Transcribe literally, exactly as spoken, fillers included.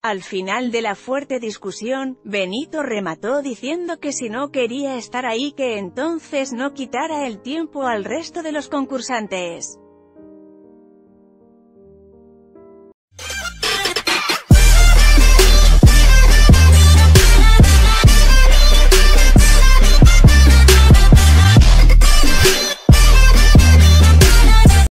Al final de la fuerte discusión, Benito remató diciendo que si no quería estar ahí que entonces no quitara el tiempo al resto de los concursantes.